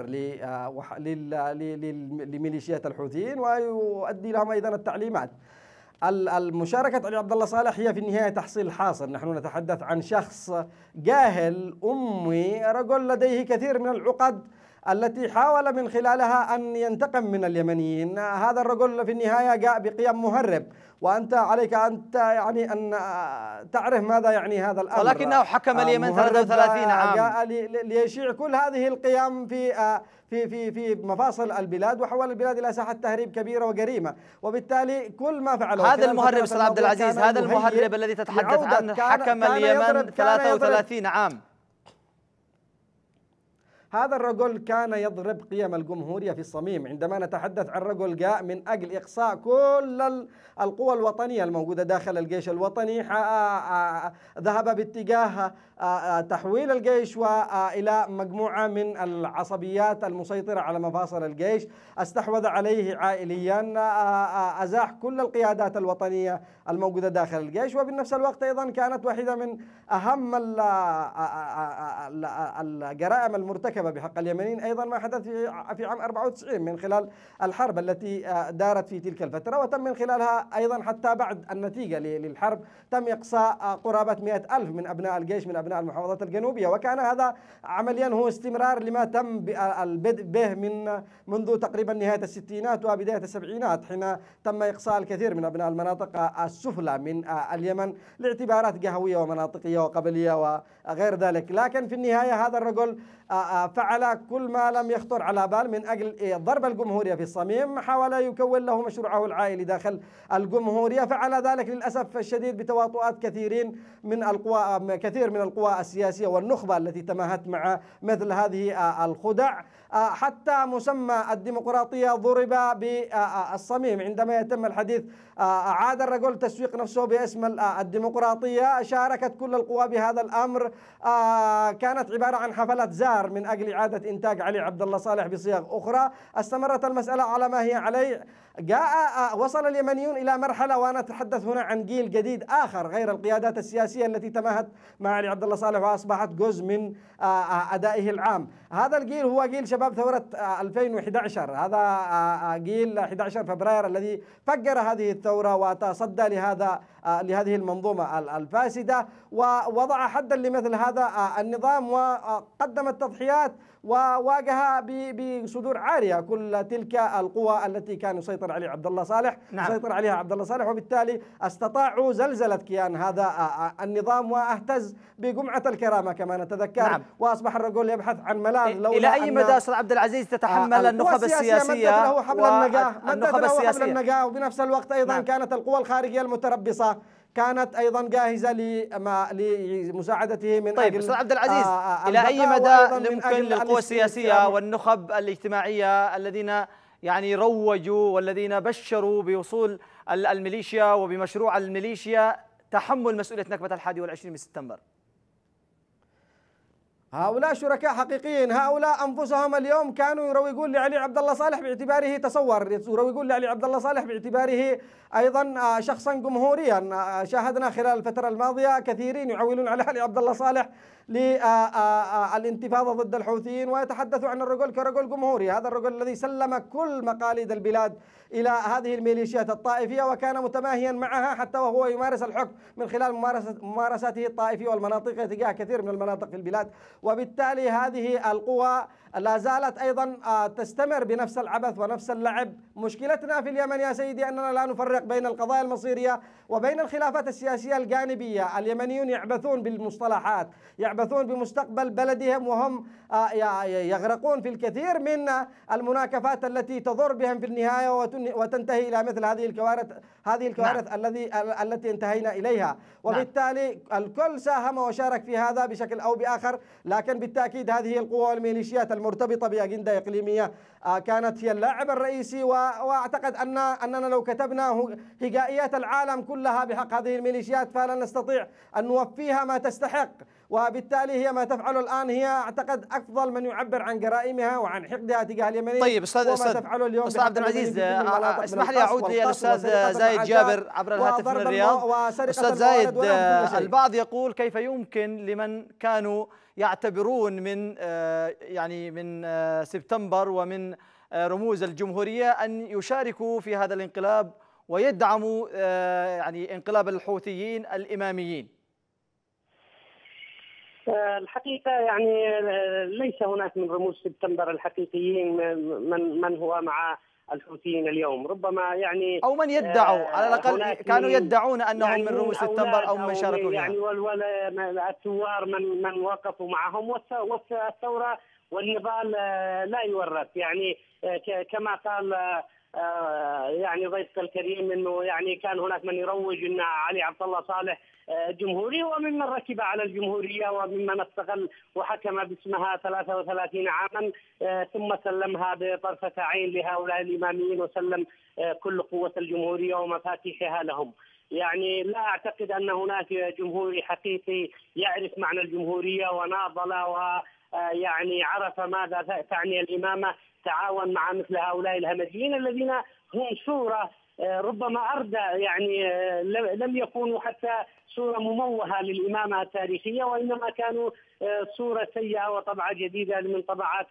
لميليشيات الحوثيين ويؤدي لهم أيضا التعليمات. المشاركة علي عبد الله صالح هي في النهاية تحصيل حاصل. نحن نتحدث عن شخص جاهل أمي، رجل لديه كثير من العقد التي حاول من خلالها أن ينتقم من اليمنيين. هذا الرجل في النهاية جاء بقيم مهرب، وأنت عليك أنت يعني أن تعرف ماذا يعني هذا الأمر. ولكنه حكم اليمن ثلاثة وثلاثين عام، جاء ليشيع كل هذه القيم في في في في مفاصل البلاد، وحول البلاد الى ساحه تهريب كبيره وجريمه، وبالتالي كل ما فعله هذا المهرب استاذ عبد العزيز، هذا المهرب الذي تتحدث عنه حكم اليمن ثلاثة وثلاثين عام. هذا الرجل كان يضرب قيم الجمهورية في الصميم. عندما نتحدث عن رجل جاء من أجل إقصاء كل القوى الوطنية الموجودة داخل الجيش الوطني، ذهب باتجاه تحويل الجيش وإلى مجموعة من العصبيات المسيطرة على مفاصل الجيش، استحوذ عليه عائليا، أزاح كل القيادات الوطنية الموجودة داخل الجيش. وبنفس الوقت أيضا كانت واحدة من أهم الجرائم المرتكبة بحق اليمنيين أيضا ما حدث في عام أربعة وتسعين من خلال الحرب التي دارت في تلك الفترة، وتم من خلالها أيضا حتى بعد النتيجة للحرب تم إقصاء قرابة مئة ألف من أبناء الجيش من أبناء المحافظات الجنوبية. وكان هذا عمليا هو استمرار لما تم البدء به من منذ تقريبا نهاية الستينات وبداية السبعينات، حين تم إقصاء الكثير من أبناء المناطق السفلى من اليمن لاعتبارات جهوية ومناطقية وقبلية وغير ذلك. لكن في النهاية هذا الرجل فعل كل ما لم يخطر على بال من أجل ضرب الجمهورية في الصميم، حاول يكون له مشروعه العائلي داخل الجمهورية. فعل ذلك للأسف الشديد بتواطؤات كثيرين من القوى كثير من القوى السياسية والنخبة التي تماهت مع مثل هذه الخدع، حتى مسمى الديمقراطية ضرب بالصميم. عندما يتم الحديث عاد الرجل تسويق نفسه باسم الديمقراطية، شاركت كل القوى بهذا الأمر، كانت عبارة عن حفلات زار من أجل إعادة إنتاج علي عبد الله صالح بصيغ أخرى. استمرت المسألة على ما هي عليه. جاء وصل اليمنيون إلى مرحلة، وأنا أتحدث هنا عن جيل جديد آخر غير القيادات السياسية التي تماهت مع علي عبد الله صالح وأصبحت جزء من أدائه العام. هذا الجيل هو جيل شباب ثورة ألفين وأحد عشر، هذا جيل أحد عشر فبراير الذي فجر هذه الثورة وتصدى لهذا لهذه المنظومة الفاسدة، ووضع حدا لمثل هذا النظام، وقدم التضحيات وواجه بصدور عارية كل تلك القوى التي كان يسيطر عليها عبد الله صالح نعم. يسيطر عليها عبد الله صالح، وبالتالي استطاعوا زلزلة كيان هذا النظام واهتز بجمعة الكرامة كما نتذكر نعم. واصبح الرجل يبحث عن ملاذ. إلى أي مدى أستاذ عبد العزيز تتحمل النخب السياسية له حبل النجاة النخب السياسية حبل النجاة، وبنفس الوقت أيضا نعم. كانت القوى الخارجية المتربصة كانت أيضا جاهزة لمساعدته من طيب أجل أستاذ عبد العزيز آه إلى أي مدى يمكن للقوى السياسية والنخب الاجتماعية الذين يعني روجوا والذين بشروا بوصول الميليشيا وبمشروع الميليشيا تحمل مسؤولية نكبة الحادي والعشرين من سبتمبر؟ هؤلاء شركاء حقيقيين، هؤلاء انفسهم اليوم كانوا يروجون لعلي عبد الله صالح باعتباره تصور يروجون لعلي عبد الله صالح باعتباره ايضا شخصا جمهوريا. شاهدنا خلال الفتره الماضيه كثيرين يعولون على علي عبد الله صالح للانتفاضه ضد الحوثيين ويتحدثوا عن الرجل كرجل جمهوري. هذا الرجل الذي سلم كل مقاليد البلاد الى هذه الميليشيات الطائفيه وكان متماهيا معها حتى وهو يمارس الحكم من خلال ممارسه ممارساته الطائفيه والمناطقيه تجاه كثير من المناطق في البلاد. وبالتالي هذه القوى لا زالت أيضا تستمر بنفس العبث ونفس اللعب. مشكلتنا في اليمن يا سيدي أننا لا نفرق بين القضايا المصيرية وبين الخلافات السياسية الجانبية. اليمنيون يعبثون بالمصطلحات، يعبثون بمستقبل بلدهم، وهم يغرقون في الكثير من المناكفات التي تضر بهم في النهاية وتنتهي إلى مثل هذه الكوارث هذه الكوارث نعم. الذي التي انتهينا إليها. وبالتالي نعم. الكل ساهم وشارك في هذا بشكل أو بآخر، لكن بالتأكيد هذه القوى والميليشيات المرتبطة بأجندة إقليمية كانت هي اللاعب الرئيسي. وأعتقد أن أننا لو كتبنا هجائيات العالم كلها بحق هذه الميليشيات فلن نستطيع أن نوفيها ما تستحق. وبالتالي هي ما تفعله الآن هي أعتقد أفضل من يعبر عن جرائمها وعن حقدها تجاه اليمنيين. طيب أستاذ أستاذ عبد العزيز اسمح لي أعود للأستاذ زايد جابر عبر الهاتف من الرياض. أستاذ زايد، البعض يقول كيف يمكن لمن كانوا يعتبرون من يعني من سبتمبر ومن رموز الجمهورية أن يشاركوا في هذا الانقلاب ويدعموا يعني انقلاب الحوثيين الإماميين؟ الحقيقة يعني ليس هناك من رموز سبتمبر الحقيقيين من من هو مع الحوثيين اليوم، ربما يعني أو من يدعوا على الأقل كانوا يدعون أنهم يعني من رموز سبتمبر أو من شاركوا فيها، يعني الثوار من من وقفوا معهم، والثورة والنضال لا يورث. يعني كما قال يعني ضيفك الكريم انه يعني كان هناك من يروج ان علي عبد الله صالح جمهوري، وممن ركب على الجمهوريه وممن استغل وحكم باسمها ثلاثة وثلاثين عاما ثم سلمها بطرفة عين لهؤلاء الاماميين وسلم كل قوة الجمهوريه ومفاتيحها لهم. يعني لا اعتقد ان هناك جمهوري حقيقي يعرف معنى الجمهوريه وناضل ويعني عرف ماذا تعني الامامه، تعاون مع مثل هؤلاء الهمجيين الذين هم صورة ربما أردى، يعني لم يكونوا حتى صورة مموهة للإمامة التاريخية، وإنما كانوا صورة سيئة وطبعة جديدة من طبعات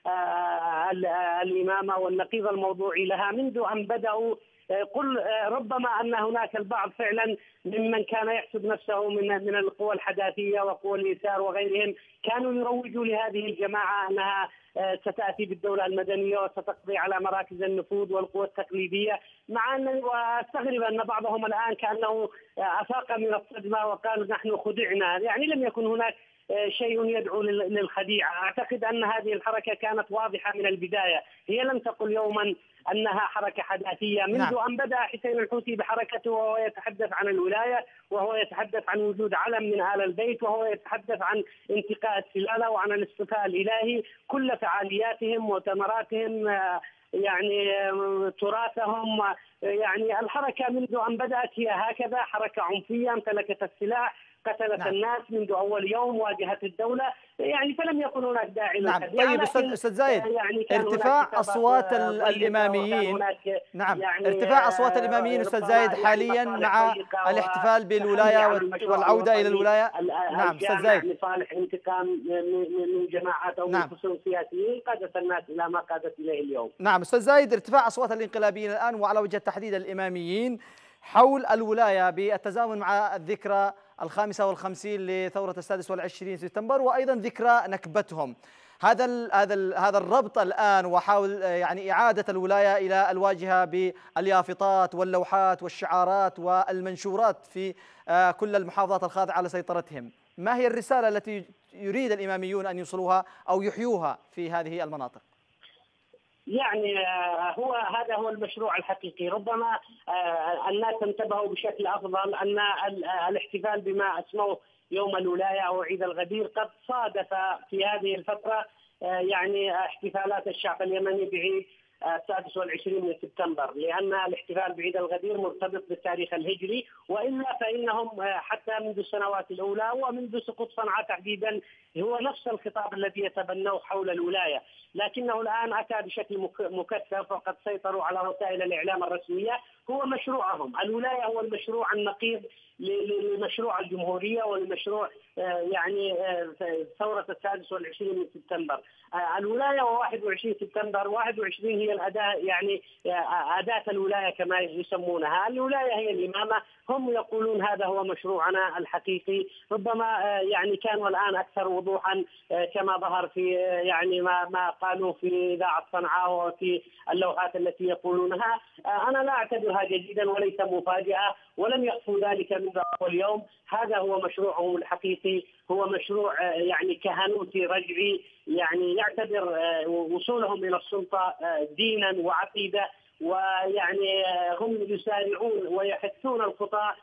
الإمامة والنقيض الموضوعي لها منذ أن بدأوا. قل ربما أن هناك البعض فعلا ممن كان يحسب نفسه من من القوى الحداثية وقوى اليسار وغيرهم كانوا يروجوا لهذه الجماعة أنها ستأتي بالدولة المدنية وستقضي على مراكز النفوذ والقوى التقليدية، مع أن واستغرب أن بعضهم الآن كأنه أفاق من الصدمة وقال نحن خدعنا. يعني لم يكن هناك شيء يدعو للخديعة. أعتقد أن هذه الحركة كانت واضحة من البداية، هي لم تقل يوما أنها حركة حداثية منذ نعم. أن بدأ حسين الحوثي بحركته وهو يتحدث عن الولاية، وهو يتحدث عن وجود علم من آل البيت، وهو يتحدث عن انتقاء السلالة وعن الاصطفاء الإلهي. كل فعالياتهم مؤتمراتهم يعني تراثهم، يعني الحركة منذ أن بدأت هي هكذا، حركة عنفية امتلكت السلاح، قتلت نعم. الناس منذ أول يوم، واجهت الدولة، يعني فلم يكن هناك داعي نعم. طيب أستاذ زايد، يعني ارتفاع أصوات الإماميين نعم يعني ارتفاع أصوات الإماميين أستاذ زايد حاليا مع الاحتفال بالولاية والعودة إلى الولاية. نعم أستاذ زايد، لصالح انتقام من جماعات أو نعم. من خصوم سياسيين قادت الناس إلى ما قادت إليه اليوم. نعم أستاذ زايد، ارتفاع أصوات الانقلابيين الآن وعلى وجه التحديد الإماميين حول الولاية بالتزامن مع الذكرى الخامسة والخمسين لثورة السادس والعشرين سبتمبر، وأيضا ذكرى نكبتهم. هذا ال هذا ال هذا الربط الآن، وحاول يعني إعادة الولاية إلى الواجهة باليافطات واللوحات والشعارات والمنشورات في كل المحافظات الخاضعة لسيطرتهم. ما هي الرسالة التي يريد الإماميون أن يوصلوها أو يحيوها في هذه المناطق؟ يعني هو هذا هو المشروع الحقيقي. ربما الناس انتبهوا بشكل أفضل أن الاحتفال بما اسموه يوم الولاية أو عيد الغدير قد صادف في هذه الفترة يعني احتفالات الشعب اليمني بعيد السادس والعشرين من سبتمبر، لأن الاحتفال بعيد الغدير مرتبط بالتاريخ الهجري، وإلا فإنهم حتى منذ السنوات الأولى ومنذ سقوط صنعاء تحديدا هو نفس الخطاب الذي يتبنوه حول الولاية، لكنه الآن أتى بشكل مكثف وقد سيطروا على وسائل الإعلام الرسمية. هو مشروعهم الولاية، هو المشروع النقيض لمشروع الجمهورية ولمشروع يعني ثورة السادس والعشرين من سبتمبر. الولاية وواحد وعشرين سبتمبر، واحد وعشرين هي الأداة، يعني أداة الولاية كما يسمونها. الولاية هي الإمامة، هم يقولون هذا هو مشروعنا الحقيقي. ربما يعني كانوا الآن أكثر وضوحا كما ظهر في يعني ما ما قالوا في إذاعة صنعاء وفي اللوحات التي يقولونها. أنا لا أعتبرها جديدا وليس مفاجأة، ولم يخفوا ذلك منذ أول يوم. هذا هو مشروعهم الحقيقي، هو مشروع يعني كهنوتي رجعي، يعني يعتبر وصولهم إلى السلطة دينا وعقيدة، ويعني هم يسارعون ويحثون الخطى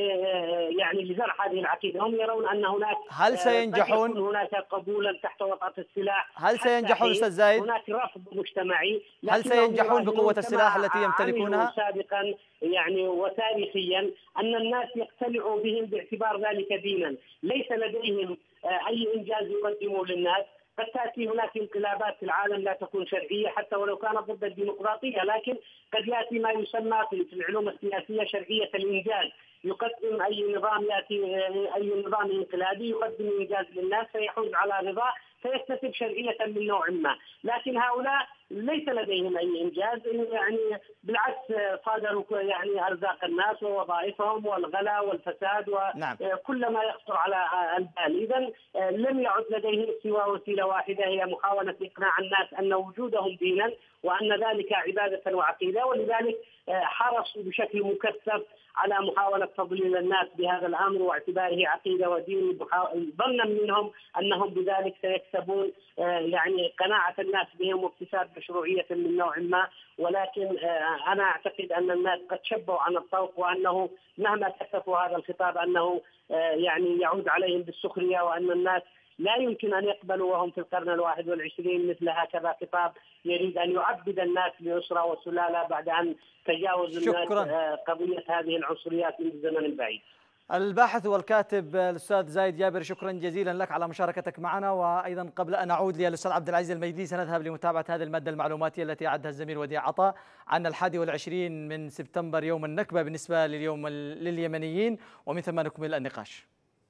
يعني لزرع هذه العقيدة. هم يرون أن هناك هل سينجحون هناك قبولا تحت وطأة السلاح؟ هل سينجحون أستاذ زايد؟ هناك رفض مجتمعي. هل سينجحون بقوة السلاح التي يمتلكونها؟ سابقا يعني وتاريخيا أن الناس يقتنعوا بهم باعتبار ذلك دينا، ليس لديهم أي إنجاز يقدموا للناس. قد تأتي هناك انقلابات في العالم لا تكون شرعية حتى ولو كانت ضد الديمقراطية، لكن قد يأتي ما يسمى في العلوم السياسية شرعية الإنجاز. يقدم أي نظام يأتي أي نظام انقلابي يقدم إنجاز للناس فيحوز على رضاه فيكتسب شرعية من نوع ما، لكن هؤلاء ليس لديهم أي إنجاز، يعني بالعكس صادروا يعني أرزاق الناس ووظائفهم والغلا والفساد وكل ما يخطر على البال. إذا لم يعد لديهم سوى وسيلة واحدة، هي محاولة إقناع الناس أن وجودهم دينا وأن ذلك عبادة وعقيدة، ولذلك حرصوا بشكل مكثف على محاولة تضليل الناس بهذا الأمر واعتباره عقيدة ودين، ظنا منهم أنهم بذلك سيكسبون يعني قناعة الناس بهم واكتساب مشروعية من نوع ما. ولكن أنا أعتقد أن الناس قد شبوا عن الطوق، وأنه مهما كثفوا هذا الخطاب أنه يعني يعود عليهم بالسخرية، وأن الناس لا يمكن أن يقبلوا وهم في القرن الواحد والعشرين مثل هكذا خطاب يريد أن يعبد الناس لأسرة وسلالة بعد أن تجاوز الناس قضية هذه العنصريات من الزمن البعيد. الباحث والكاتب الأستاذ زايد جابر، شكرا جزيلا لك على مشاركتك معنا. وأيضا قبل أن أعود للأستاذ عبد العزيز المجيدي سنذهب لمتابعة هذه المادة المعلوماتية التي أعدها الزميل وديع عطا عن الحادي والعشرين من سبتمبر يوم النكبة بالنسبة لليوم لليمنيين، ومن ثم نكمل النقاش.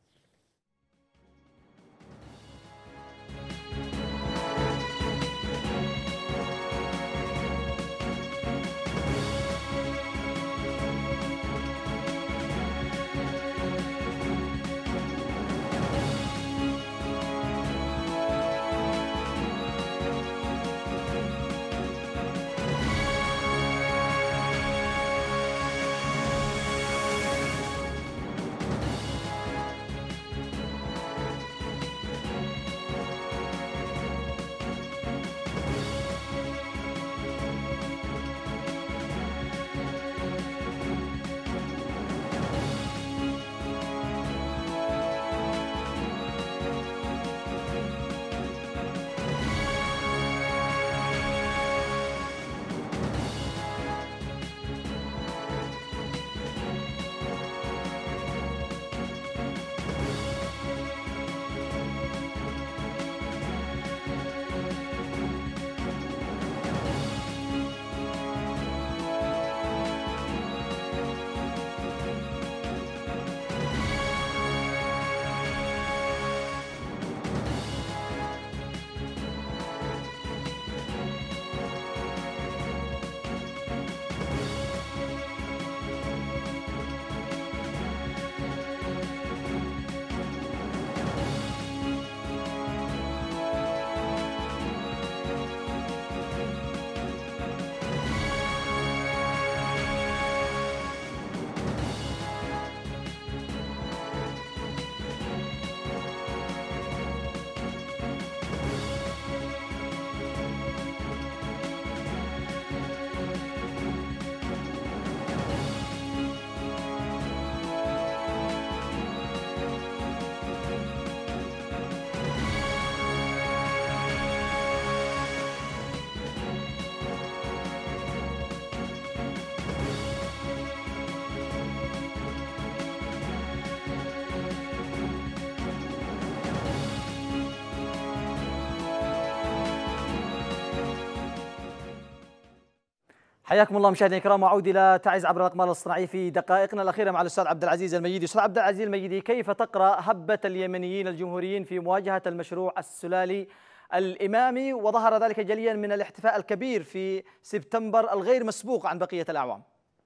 حياكم الله مشاهدينا الكرام، واعود الى تعز عبر الاقمار الصناعيه في دقائقنا الاخيره مع الاستاذ عبد العزيز المجيدي. استاذ عبد العزيز المجيدي، كيف تقرا هبه اليمنيين الجمهوريين في مواجهه المشروع السلالي الامامي، وظهر ذلك جليا من الاحتفاء الكبير في سبتمبر الغير مسبوق عن بقيه الاعوام؟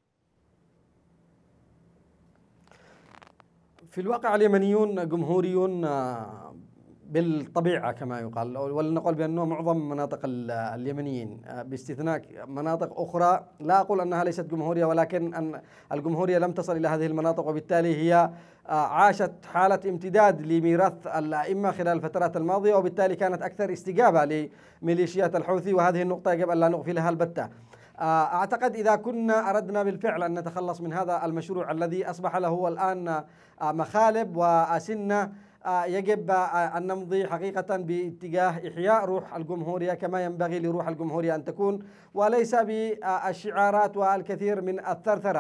في الواقع اليمنيون جمهوريون بالطبيعة كما يقال، ولنقول بأنه معظم مناطق اليمنيين باستثناء مناطق أخرى لا أقول أنها ليست جمهورية، ولكن أن الجمهورية لم تصل إلى هذه المناطق، وبالتالي هي عاشت حالة امتداد لميراث الأئمة خلال الفترات الماضية، وبالتالي كانت أكثر استجابة لميليشيات الحوثي، وهذه النقطة يجب أن لا نغفلها البتة. أعتقد إذا كنا أردنا بالفعل أن نتخلص من هذا المشروع الذي أصبح له الآن مخالب وأسنة، يجب أن نمضي حقيقة باتجاه إحياء روح الجمهورية كما ينبغي لروح الجمهورية أن تكون، وليس بالشعارات والكثير من الثرثرة.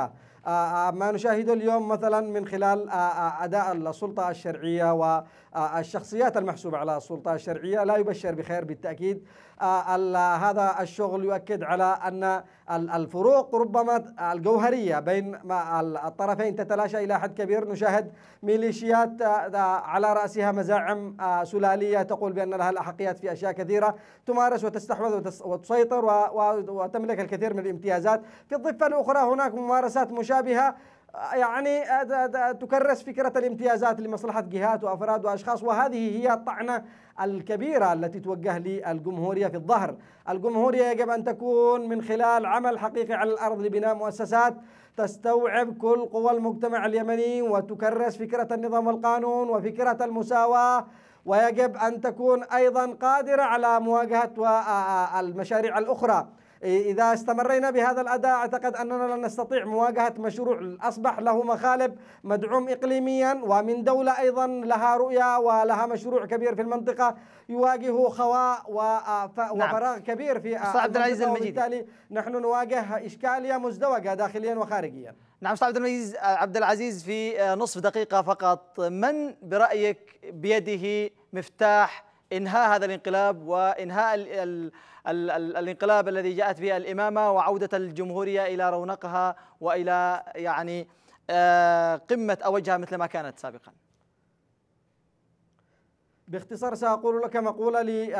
ما نشاهده اليوم مثلا من خلال أداء السلطة الشرعية والشخصيات المحسوبة على السلطة الشرعية لا يبشر بخير بالتأكيد. هذا الشغل يؤكد على أن الفروق ربما الجوهرية بين الطرفين تتلاشى إلى حد كبير. نشاهد ميليشيات على رأسها مزاعم سلالية تقول بأن لها الأحقيات في أشياء كثيرة، تمارس وتستحوذ وتسيطر وتملك الكثير من الامتيازات. في الضفة الأخرى هناك ممارسات مشابهة يعني تكرس فكرة الامتيازات لمصلحة جهات وأفراد وأشخاص، وهذه هي الطعنة الكبيرة التي توجه للجمهورية في الظهر. الجمهورية يجب أن تكون من خلال عمل حقيقي على الأرض لبناء مؤسسات تستوعب كل قوى المجتمع اليمني وتكرس فكرة النظام والقانون وفكرة المساواة، ويجب أن تكون أيضا قادرة على مواجهة المشاريع الأخرى. إذا استمرينا بهذا الأداء أعتقد أننا لن نستطيع مواجهة مشروع أصبح له مخالب مدعوم إقليميا ومن دولة أيضا لها رؤية ولها مشروع كبير في المنطقة يواجه خواء وفراغ كبير في المنطقة، وبالتالي نحن نواجه إشكالية مزدوجة داخليا وخارجيا. نعم أستاذ عبد العزيز عبد العزيز في نصف دقيقة فقط، من برأيك بيده مفتاح إنهاء هذا الانقلاب وإنهاء ال ال ال ال الانقلاب الذي جاءت به الإمامة وعودة الجمهورية إلى رونقها وإلى يعني قمة أوجها مثل ما كانت سابقا؟ باختصار سأقول لك مقولة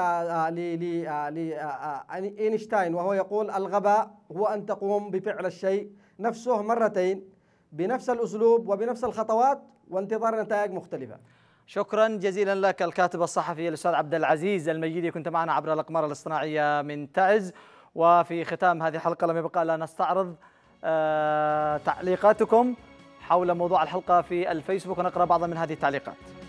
لإينشتاين وهو يقول: الغباء هو أن تقوم بفعل الشيء نفسه مرتين بنفس الأسلوب وبنفس الخطوات وانتظار نتائج مختلفة. شكرا جزيلا لك الكاتب الصحفي الأستاذ عبد العزيز المجيدي، كنت معنا عبر الأقمار الاصطناعية من تعز. وفي ختام هذه الحلقة لم يبقى إلا نستعرض آه تعليقاتكم حول موضوع الحلقة في الفيسبوك ونقرأ بعضا من هذه التعليقات.